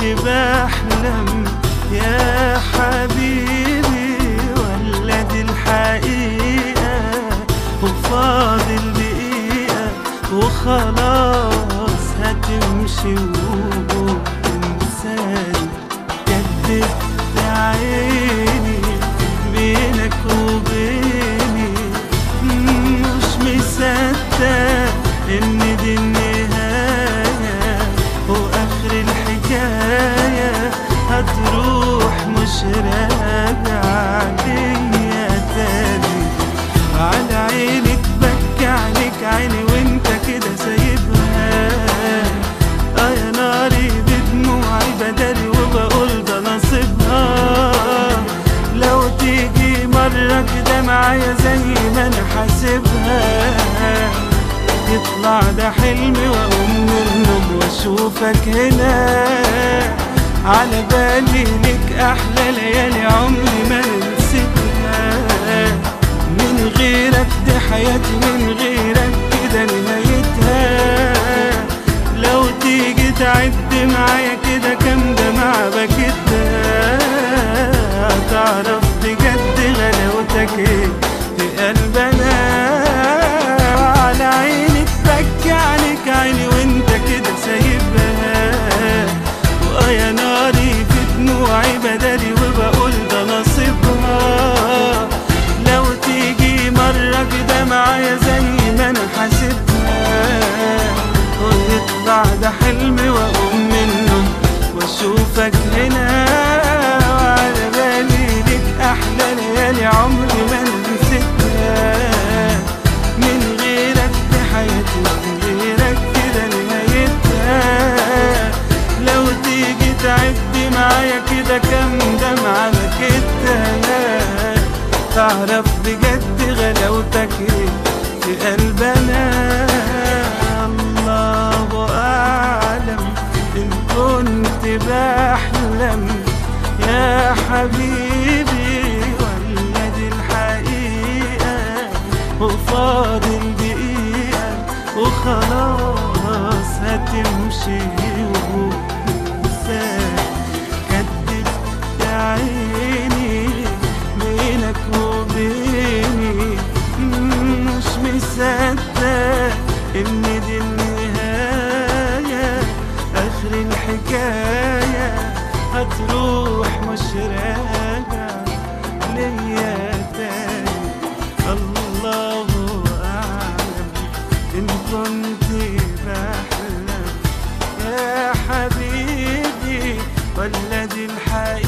بحلم يا حبيبي ولا دي الحقيقة وفاضل دقيقة وخلاص هتمشي وتنساني. كدبت عيني بينك وبيني مش مصدق ان دي النهاية واخر الحكاية هتروح مش راجعة ليا تاني. على عيني تبكي عليك عيني وانت كده سايبها. يا ناري بدموعي بداري وبقول ده نصيبها. لو تيجي مرة كده معايا زي ما انا حاسبها يطلع ده حلمي واقوم من النوم واشوفك هنا. على بالي لك احلى ليالي عمري ما نسيتها. من غيرك دي حياتي من غيرك كده نهايتها. لو تيجي تعد معايا كده كام دمعة بكتها هتعرف بجد غلاوتك ايه في قلبنا. على عيني تبكي عليك عيني وانت كده سايبها. ويا ناري في دموعي بداري وبقول ده نصيبها. لو تيجي مرة كده معايا زي ما انا حاسبها ويطلع ده حلمي واقوم منه واشوفك هنا. وعلى بالي لك احلى ليالي عمري ما نسيتها. من غيرك دي حياتي من غيرك كده نهايتها. لو تيجي تعدي معايا كده كام دمعة بكتها تعرف بجد غلاوتك ايه في قلبنا. الله أعلم إن كنت بحلم يا حبيبي ولا دي الحقيقة وفاضل دقيقة وخلاص هتمشي وتنساني. كدبت عيني بينك وبيني مش مصدق ان دي النهاية اخر الحكاية هتروح مش راجع ليا تاني. الله اعلم ان كنت بحلم يا حبيبي ولا دي الحقيقة